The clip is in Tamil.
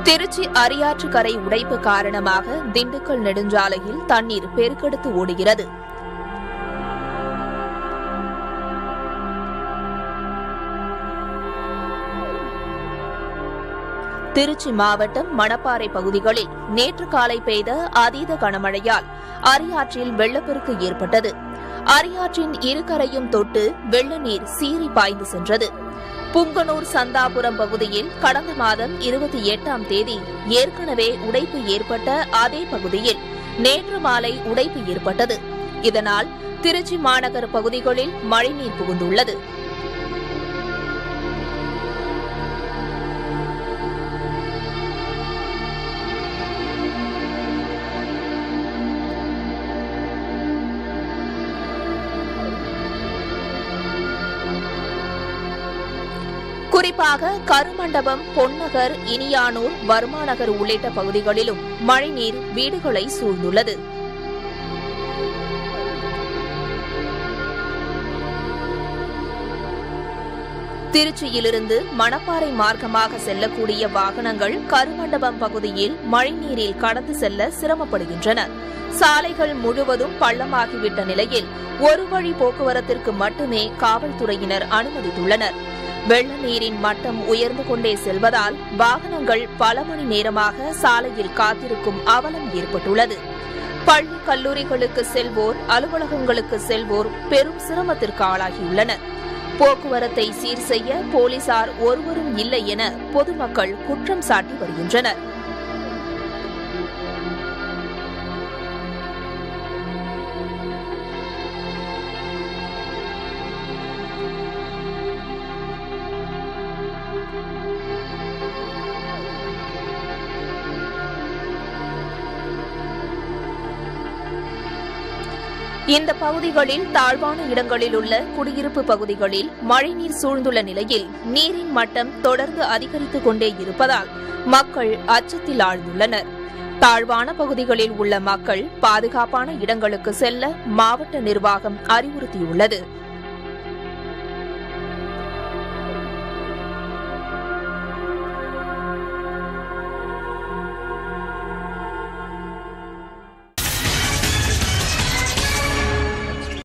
திருச்சி அரியாற்று கரை உடைப்பு காரணமாக திண்டுக்கல் நெடுஞ்சாலையில் தண்ணீர் பெருக்கெடுத்து ஓடுகிறது. திருச்சி மாவட்டம் மணப்பாறை பகுதிகளில் நேற்று காலை பெய்த அதீத கனமழையால் அரியாற்றில் வெள்ளப்பெருக்கு ஏற்பட்டது. அரியாற்றின் இருகரையும் தொட்டு வெள்ள நீர் சீறி பாய்ந்து சென்றது. புங்கனூர் சந்தாபுரம் பகுதியில் கடந்த மாதம் 28ஆம் தேதி ஏற்கனவே உடைப்பு ஏற்பட்ட அதே பகுதியில் நேற்று மாலை உடைப்பு ஏற்பட்டது. இதனால் திருச்சி மாநகர பகுதிகளில் மழைநீர் புகுந்துள்ளது. குறிப்பாக கருமண்டபம், பொன்னகர், இனியானூர், வர்மாநகர் உள்ளிட்ட பகுதிகளிலும் மழைநீர் வீடுகளை சூழ்ந்துள்ளது. திருச்சியிலிருந்து மணப்பாறை மார்க்கமாக செல்லக்கூடிய வாகனங்கள் கருமண்டபம் பகுதியில் மழைநீரில் கடந்து செல்ல சிரமப்படுகின்றன. சாலைகள் முழுவதும் பள்ளமாகிவிட்ட நிலையில் ஒரு வழி போக்குவரத்திற்கு மட்டுமே காவல்துறையினர் அனுமதித்துள்ளனர். வெள்ள நீரின் மட்டம் உயர்ந்து கொண்டே செல்வதால் வாகனங்கள் பல மணி நேரமாக சாலையில் காத்திருக்கும் அவலம் ஏற்பட்டுள்ளது. பள்ளி கல்லூரிகளுக்கு செல்வோர், அலுவலகங்களுக்கு செல்வோர் பெரும் சிரமத்திற்கு ஆளாகியுள்ளனர். போக்குவரத்தை சீர் செய்ய போலீசார் ஒருவரும் இல்லை என பொதுமக்கள் குற்றம் சாட்டி வருகின்றனர். இந்த பகுதிகளில் தாழ்வான இடங்களில் உள்ள குடியிருப்பு பகுதிகளில் மழைநீர் சூழ்ந்துள்ள நிலையில் நீரின் மட்டம் தொடர்ந்து அதிகரித்துக் கொண்டே இருப்பதால் மக்கள் அச்சத்தில் ஆழ்ந்துள்ளனர். தாழ்வான பகுதிகளில் உள்ள மக்கள் பாதுகாப்பான இடங்களுக்கு செல்ல மாவட்ட நிர்வாகம் அறிவுறுத்தியுள்ளது.